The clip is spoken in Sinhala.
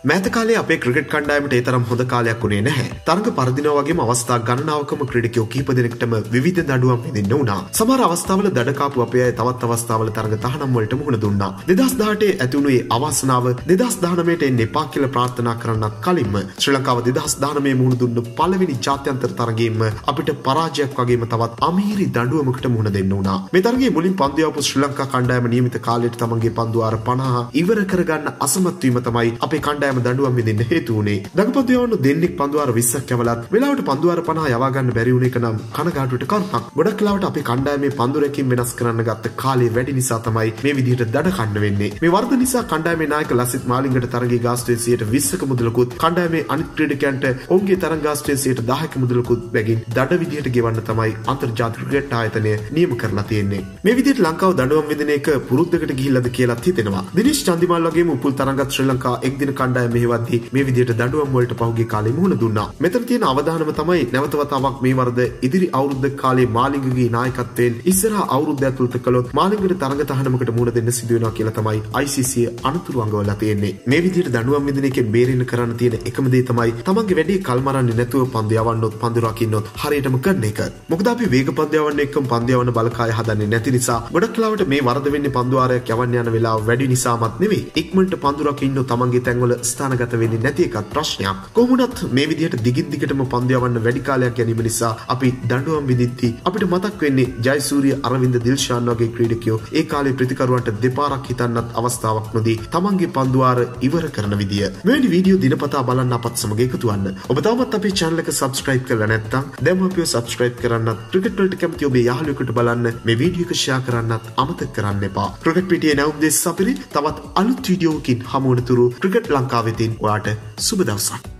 මෑත කාලේ අපේ ක්‍රිකට් කණ්ඩායමට ඒ තරම් හොඳ කාලයක් වුණේ නැහැ. තරඟ පරදිනවා වගේම අවස්ථා ගණනාවකම ක්‍රීඩකයෝ කිහිප දෙනෙක්ටම විවිධ දඬුවම් විඳින්න වුණා. සමහර අවස්ථාවල දඩ කාපු අපේ අය තවත් අවස්ථාවල තරඟ තහනම් වලට මුහුණ දුන්නා. 2018 ඇති වුණු ඒ අවාසනාව 2019ට එන්න එපා කියලා ප්‍රාර්ථනා කරන්නත් කලින්ම ශ්‍රී ලංකාව 2019 මුහුණ දුන්න පළවෙනි ජාත්‍යන්තර තරගයෙන්ම අපිට පරාජයක් වගේම තවත් අමීරි දඬුවමකට මුහුණ දෙන්න වුණා. මේ තරගයේ මුලින් පන්දු යවපු ශ්‍රී ලංකා කණ්ඩායම නියමිත කාලයට තමන්ගේ පන්දු ආර 50 ඉවර කරගන්න අසමත් වීම තමයි අපේ කණ්ඩායම දඬුවම් විඳින්න හේතු වුණේ. දඟපන්දු යවන්න දෙන්නෙක් පන්දු ආර 20ක් යවලත් වෙලාවට පන්දු ආර 50 යවා ගන්න බැරි වුණ එක නම් කනගාටුවට කරුණක්. ගොඩක් වෙලාවට අපේ කණ්ඩායමේ පන්දු රැකීම් වෙනස් කරන්න ගත්ත කාලය වැඩි නිසා තමයි මේ විදිහට දඩ කන්න වෙන්නේ. මේ වර්ධ නිසා කණ්ඩායමේ නායක ලසිත් මාලිංගට තරගයේ ගාස්තුවේ 20%ක මුදලකුත් කණ්ඩායමේ අනිත් ක්‍රීඩකයන්ට ඔවුන්ගේ තරග ගාස්තුවේ 10%ක මුදලකුත් බැගින් දඩ විදිහට ගෙවන්න තමයි අන්තර්ජාතික ක්‍රිකට් ආයතනය නියම කරලා තියෙන්නේ. මේ විදිහට ලංකාව දඬුවම් විඳින එක පුරුද්දකට ගිහිල්ලාද කියලාත් හිතෙනවා. දිනේෂ් චන්දිමාල් වගේම උපුල් තරංගත් ශ්‍රී ලංකා එක්දින කණ්ඩායම මෙහෙවද්දී මේ විදිහට දඬුවම් වලට පහුගිය කාලේ මුහුණ දුන්නා. මෙතන තියෙන අවධානම තමයි නැවත වතාවක් මේ වරද ඉදිරි අවුරුද්ද කාලේ මාලිංගගේ නායකත්වයෙන් ඉස්සරහා අවුරුද්ද ඇතුළත කළොත් මාලිංගට තරඟ තහනමකට මුහුණ දෙන්න සිදු වෙනවා කියලා තමයි ICC අනුතුරු අඟවලා තියෙන්නේ. මේ විදිහට දඬුවම් විඳින එකෙන් බේරෙන්න කරන්න තියෙන එකම දේ තමයි තමන්ගේ වැඩේ කල්මරන්නේ නැතුව පන්දු යවන්නොත් පන්දු රකින්නොත් හරියටම කරන එක. මොකද අපි වේග පන්දු යවන්න එක්කම පන්දු යවන්න බලකාය හදන්නේ නැති නිසා ගොඩක් වෙලාවට මේ වරද වෙන්නේ පන්දු ආරයක් යවන්න යන වෙලාව වැඩි නිසාමත් නෙවෙයි. ඉක්මනට පන්දු රකින්න තමන්ගේ තැන්වල ස්ථානගත වෙන්නේ නැති එකත් ප්‍රශ්නයක්. කොහොමුණත් මේ විදිහට දිගින් දිගටම පන්දු යවන්න වැඩි කාලයක් ගැනීම නිසා අපි දඬුවම් විඳිද්දී අපිට මතක් වෙන්නේ ජයසූරිය අරවින්ද දිල්ෂාන් වගේ ක්‍රීඩකයෝ ඒ කාලේ ප්‍රතිකරුවන්ට දෙපාරක් හිතන්නත් අවස්ථාවක් නොදී තමන්ගේ පන්දු ආර ඉවර කරන විදිය. මෙවැනි වීඩියෝ දිනපතා බලන්න අපත් සමග එකතු වෙන්න. ඔබ තාමත් අපේ channel එක subscribe කරලා නැත්නම් දැන්ම අපිව subscribe කරන්නත් ක්‍රිකට් වලට කැමති ඔබේ යාළුවෙකුට බලන්න මේ වීඩියෝ එක share කරන්නත් අමතක කරන්න එපා. ක්‍රිකට් පිටියේ නැවුම් දෙස් අපිරි තවත් අලුත් වීඩියෝකින් හමු වන තුරු ක්‍රිකට් ලංකාවෙතින් ඔයාට සුබ දවසක්.